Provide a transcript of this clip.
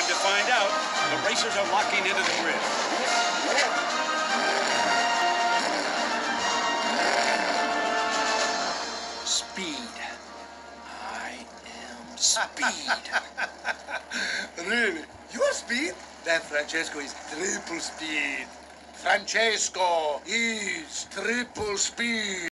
to find out. The racers are locking into the grid. Speed. I am speed. Really? You're speed? Then Francesco is triple speed. Francesco is triple speed.